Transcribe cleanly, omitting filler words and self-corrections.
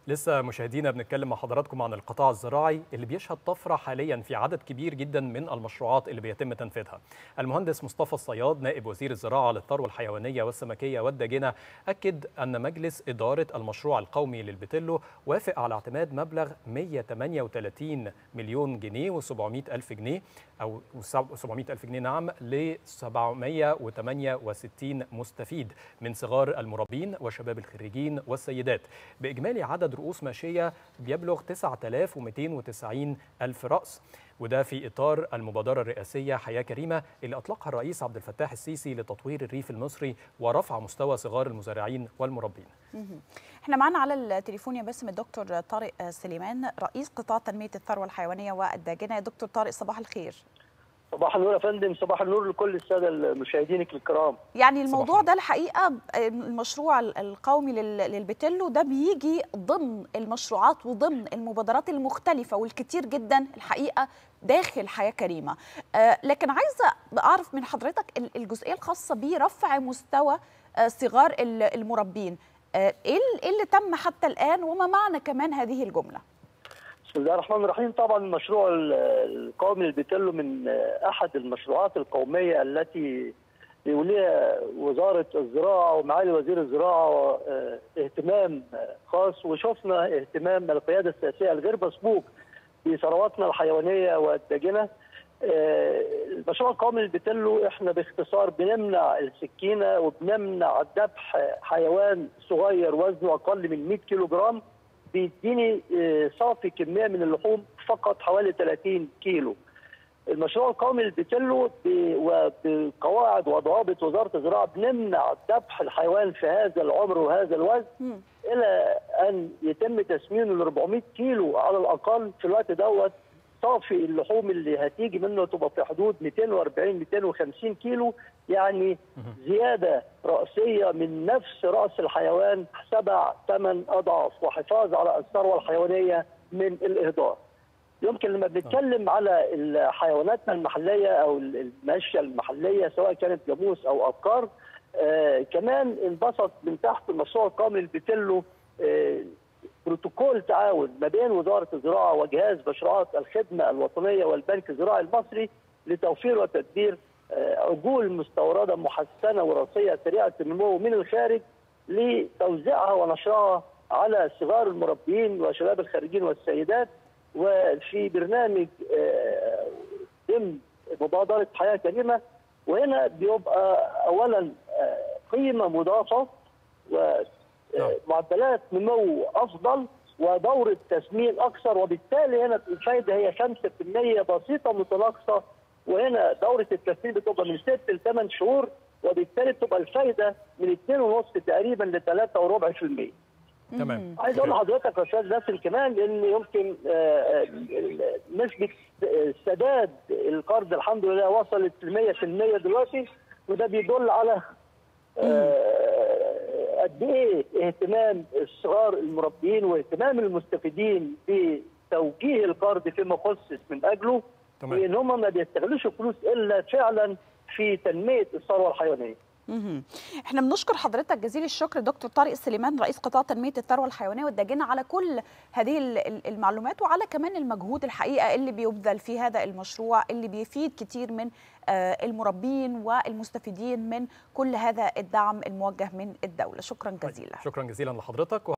لسه مشاهدينا بنتكلم مع حضراتكم عن القطاع الزراعي اللي بيشهد طفرة حاليا في عدد كبير جدا من المشروعات اللي بيتم تنفيذها. المهندس مصطفى الصياد نائب وزير الزراعة للثروة الحيوانية والسمكية والداجنة أكد أن مجلس إدارة المشروع القومي للبتلو وافق على اعتماد مبلغ 138 مليون جنيه و700 ألف جنيه أو 700 ألف جنيه نعم ل 768 مستفيد من صغار المربين وشباب الخريجين والسيدات بإجمالي عدد رؤوس ماشية بيبلغ 9290 ألف رأس، وده في إطار المبادرة الرئاسية حياة كريمة اللي أطلقها الرئيس عبد الفتاح السيسي لتطوير الريف المصري ورفع مستوى صغار المزارعين والمربين. احنا معنا على التليفون يا باسم الدكتور طارق سليمان رئيس قطاع تنمية الثروة الحيوانية والداجنة. يا دكتور طارق صباح الخير. صباح النور يا فندم، صباح النور لكل الساده المشاهدينك الكرام. يعني الموضوع ده الحقيقه المشروع القومي للبتلو ده بيجي ضمن المشروعات وضمن المبادرات المختلفه والكتير جدا الحقيقه داخل حياه كريمه. لكن عايزه اعرف من حضرتك الجزئيه الخاصه برفع مستوى صغار المربين. ايه اللي تم حتى الان وما معنى كمان هذه الجمله؟ بسم الله الرحمن الرحيم. طبعا المشروع القومي للبتلو من احد المشروعات القوميه التي يوليها وزاره الزراعه ومعالي وزير الزراعه اهتمام خاص، وشفنا اهتمام القياده السياسيه الغير مسبوق بثرواتنا الحيوانيه والداجنه. المشروع القومي للبتلو احنا باختصار بنمنع السكينه وبنمنع ذبح حيوان صغير وزنه اقل من 100 كيلو جرام بيديني صافي كميه من اللحوم فقط حوالي 30 كيلو. المشروع القومي للبتلو وبقواعد وضوابط وزاره الزراعه بنمنع ذبح الحيوان في هذا العمر وهذا الوزن الى ان يتم تسمينه ل 400 كيلو على الاقل. في الوقت دوت صافي اللحوم اللي هتيجي منه تبقى في حدود 240 250 كيلو، يعني زياده راسيه من نفس راس الحيوان 7 8 اضعاف، وحفاظ على الثروه الحيوانيه من الاهدار. يمكن لما بنتكلم على حيواناتنا المحليه او الماشيه المحليه سواء كانت جاموس او ابقار، كمان انبسط من تحت المشروع القومي للبتلو بروتوكول تعاون ما بين وزاره الزراعه وجهاز مشروعات الخدمه الوطنيه والبنك الزراعي المصري لتوفير وتدبير عجول مستورده محسنه وراثيه سريعه النمو من الخارج لتوزيعها ونشرها على صغار المربين وشباب الخريجين والسيدات، وفي برنامج ضمن مبادره حياه كريمه. وهنا بيبقى اولا قيمه مضافه ومعدلات نمو افضل ودوره تسمين اكثر، وبالتالي هنا الفائده هي 5% بسيطه متناقصه، وهنا دوره التسمين بتبقى من 6 ل 8 شهور، وبالتالي بتبقى الفائده من 2.5 تقريبا ل 3.4%. تمام. عايز اقول لحضرتك يا استاذ باسل كمان ان يمكن نسبه سداد القرض الحمد لله وصلت ل 100% دلوقتي، وده بيدل على قد ايه اهتمام الصغار المربيين واهتمام المستفيدين بتوجيه القرض فيما خصص من اجله، وان هم ما بيستغلوش الفلوس الا فعلا في تنميه الثروه الحيوانيه. احنا بنشكر حضرتك جزيل الشكر دكتور طارق سليمان رئيس قطاع تنمية الثروة الحيوانية والداجنة على كل هذه المعلومات وعلى كمان المجهود الحقيقة اللي بيبذل في هذا المشروع اللي بيفيد كتير من المربين والمستفيدين من كل هذا الدعم الموجه من الدولة. شكرا جزيلا. شكرا جزيلا لحضرتك.